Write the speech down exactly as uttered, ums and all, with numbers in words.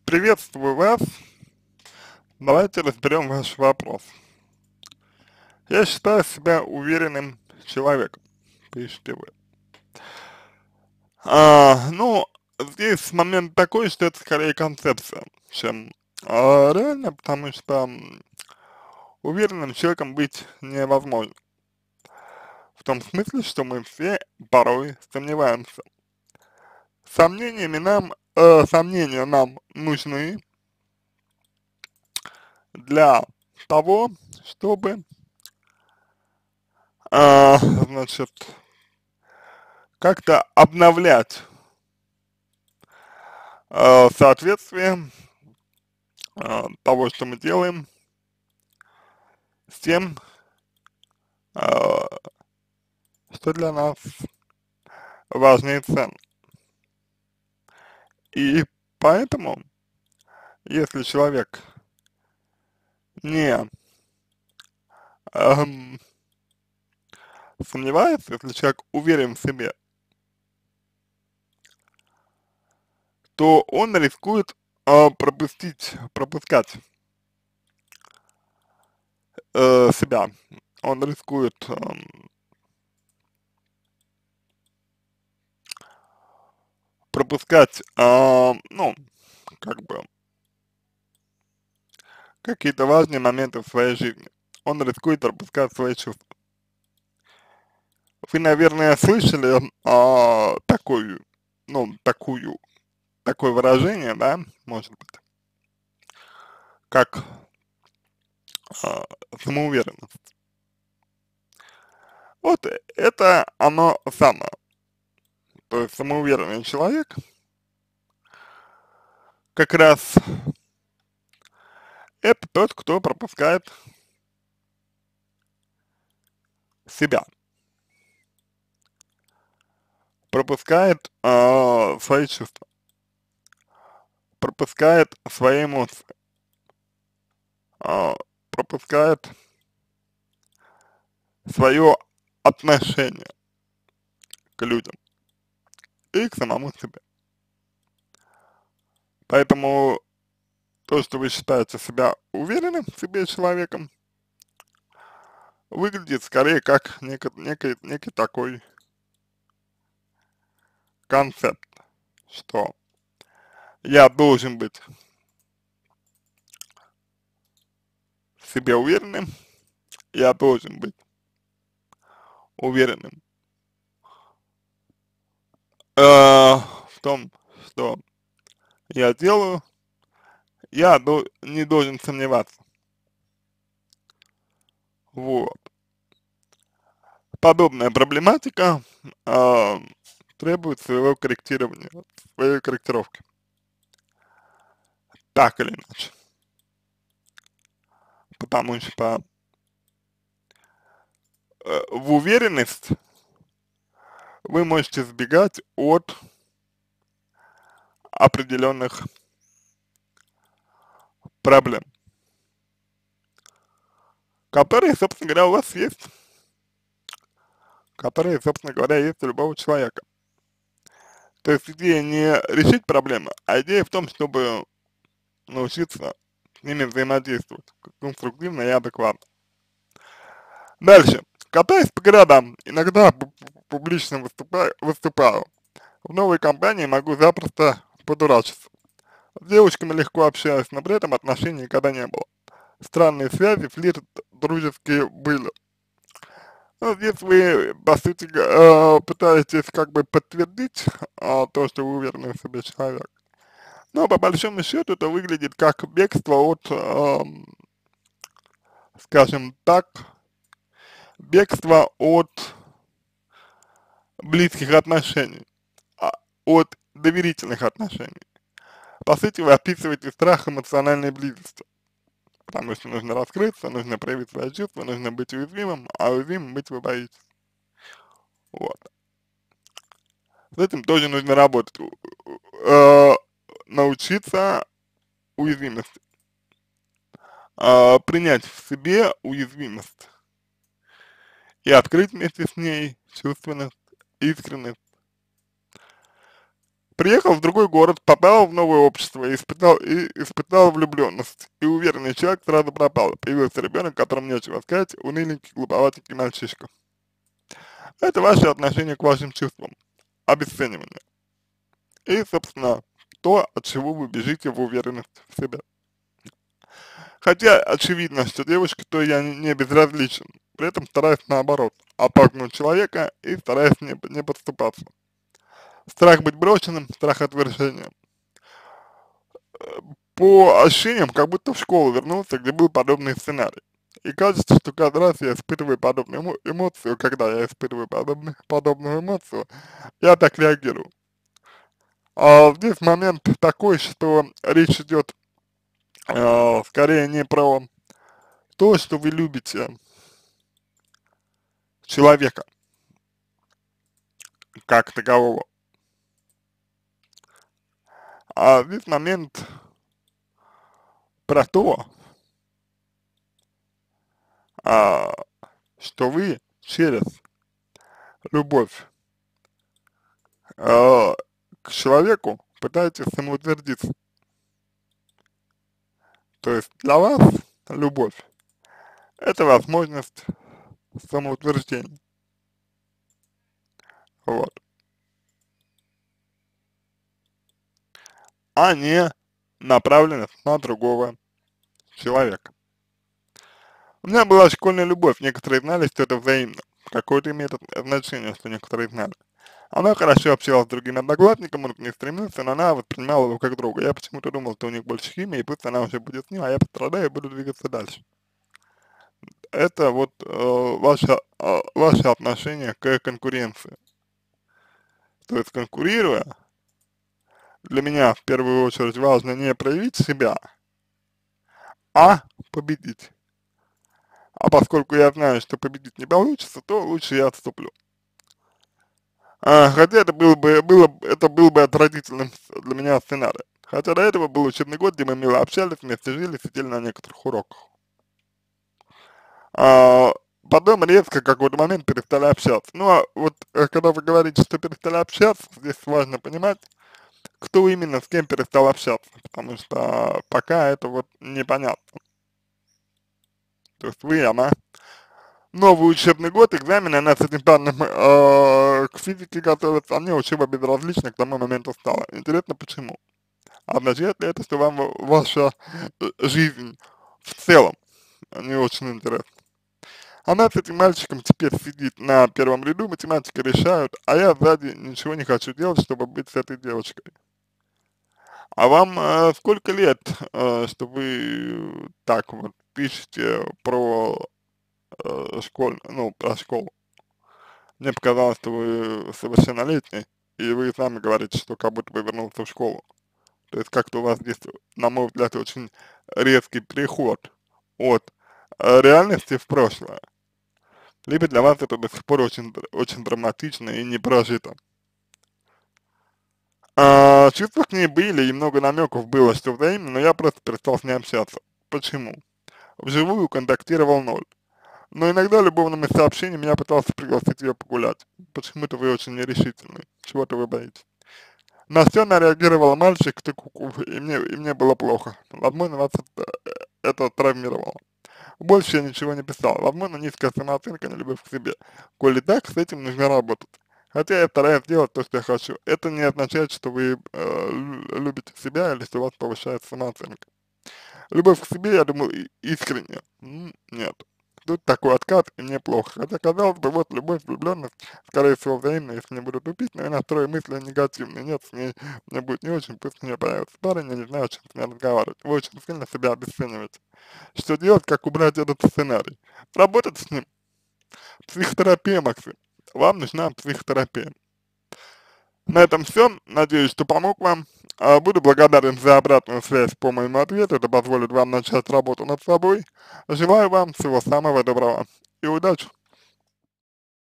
Приветствую вас. Давайте разберем ваш вопрос. Я считаю себя уверенным человеком, пишите вы. А, ну, здесь момент такой, что это скорее концепция, чем а, реально, потому что м, уверенным человеком быть невозможно. В том смысле, что мы все порой сомневаемся. Сомнениями нам, э, сомнения нам нужны для того, чтобы, а, значит, как-то обновлять э, соответствие э, того, что мы делаем, с тем, э, что для нас важно и ценно. И поэтому, если человек не эм, сомневается, если человек уверен в себе, то он рискует э, пропустить, пропускать э, себя. Он рискует эм, пропускать, э, ну, как бы, какие-то важные моменты в своей жизни. Он рискует пропускать свои чувства. Вы, наверное, слышали а, такую, ну, такую, такое выражение, да, может быть, как а, самоуверенность. Вот это оно самое. То есть самоуверенный человек как раз это тот, кто пропускает себя, пропускает а, свои чувства, пропускает свои эмоции, а, пропускает свое отношение к людям и к самому себе. Поэтому то, что вы считаете себя уверенным в себе человеком, выглядит скорее как некий, некий, некий такой концепт, что я должен быть в себе уверенным, я должен быть уверенным э, в том, что я делаю, я до, не должен сомневаться. Вот. Подобная проблематика э, требует своего корректирования, своей корректировки, так или иначе. Потому что э, в уверенность вы можете сбегать от определенных проблем, которые, собственно говоря, у вас есть, которые, собственно говоря, есть у любого человека. То есть идея не решить проблемы, а идея в том, чтобы научиться с ними взаимодействовать конструктивно и адекватно. Дальше. Катаясь по городам, иногда публично выступаю, выступаю. В новой компании могу запросто подурачиться. С девушками легко общаюсь, но при этом отношений никогда не было. Странные связи, флирт дружеские были. Ну, здесь вы, по сути, э, пытаетесь как бы подтвердить э, то, что вы уверенный в себе человек. Но по большому счету это выглядит как бегство от, э, скажем так, бегство от близких отношений, а, от доверительных отношений. По сути, вы описываете страх эмоциональной близости, потому что нужно раскрыться, нужно проявить свои чувства, нужно быть уязвимым, а уязвимым быть вы боитесь. Вот. С этим тоже нужно работать. Э, научиться уязвимости, э, принять в себе уязвимость и открыть вместе с ней чувственность, искренность, Приехал в другой город, попал в новое общество и испытал, и испытал влюбленность. И уверенный человек сразу пропал. Появился ребенок, которому нечего сказать, уныленький, глуповатенький мальчишка. Это ваше отношение к вашим чувствам, обесценивание. И, собственно, то, от чего вы бежите в уверенность в себе. Хотя очевидно, что девушке, то я не, не безразличен, при этом стараюсь наоборот, оттолкнуть человека и стараюсь не, не подступаться. Страх быть брошенным, страх отвержения. По ощущениям, как будто в школу вернулся, где был подобный сценарий. И кажется, что каждый раз я испытываю подобную эмо эмоцию, когда я испытываю подобную, подобную эмоцию, я так реагирую. А здесь момент такой, что речь идет э, скорее не про то, что вы любите человека как такового, а здесь момент про то, а, что вы через любовь а, к человеку пытаетесь самоутвердиться. То есть для вас любовь — это возможность самоутверждения. Вот. А не направленность на другого человека. У меня была школьная любовь, некоторые знали, что это взаимно. Какое-то имеет значение, что некоторые знали. Она хорошо общалась с другими одноклассниками, он к ней стремился, но она воспринимала его как друга. Я почему-то думал, что у них больше химии, и пусть она уже будет с ним, а я пострадаю и буду двигаться дальше. Это вот э, ваше, э, ваше отношение к конкуренции. То есть конкурируя, для меня в первую очередь важно не проявить себя, а победить. А поскольку я знаю, что победить не получится, то лучше я отступлю. А, хотя это было бы, было, это был бы отвратительным для меня сценарий. Хотя до этого был учебный год, где мы мило общались, вместе жили, сидели на некоторых уроках. А, потом резко в какой-то момент перестали общаться. Ну, а вот э, когда вы говорите, что перестали общаться, здесь важно понимать, кто именно с кем перестал общаться, потому что пока это вот непонятно. То есть вы, она. Новый учебный год, экзамены, она с этим парнем э, к физике готовится, а мне учеба безразлична к тому моменту стала. Интересно, почему? Означает ли это, что вам ваша э, жизнь в целом не очень интересна? Она с этим мальчиком теперь сидит на первом ряду, математика решают, а я сзади ничего не хочу делать, чтобы быть с этой девочкой. А вам э, сколько лет, э, что вы так вот пишете про э, школь, ну, про школу? Мне показалось, что вы совершеннолетний, и вы сами говорите, что как будто бы вернулся в школу. То есть как-то у вас здесь, на мой взгляд, очень резкий переход от э, реальности в прошлое. Либо для вас это до сих пор очень, очень драматично и не прожито. А, чувства к ней были, и много намеков было, что взаимно, но я просто перестал с ней общаться. Почему? Вживую контактировал ноль. Но иногда любовными сообщениями я пытался пригласить ее погулять. Почему-то вы очень нерешительны. Чего-то вы боитесь. На все она реагировала: мальчик, ты куку, и мне, и мне было плохо. Возможно, вас это, это травмировало. Больше я ничего не писал. Возможно, низкая самооценка, нелюбовь к себе. Коли так, с этим нужно работать. Хотя я стараюсь делать то, что я хочу. Это не означает, что вы э, любите себя или что у вас повышается самооценка. Любовь к себе, я думал, искренне. Нет. Тут такой откат, и мне плохо. Хотя, казалось бы, вот любовь, влюбленность, скорее всего, взаимно, если не буду тупить, но я настрою мысли негативные. Нет, с ней мне будет не очень, пусть у нее появится парень, я не знаю, о чем с ней разговаривать. Вы очень сильно себя обесцениваете. Что делать, как убрать этот сценарий? Работать с ним. Психотерапия, Максим. Вам нужна психотерапия. На этом все. Надеюсь, что помог вам. А, Буду благодарен за обратную связь по моему ответу. Это позволит вам начать работу над собой. Желаю вам всего самого доброго и удачи.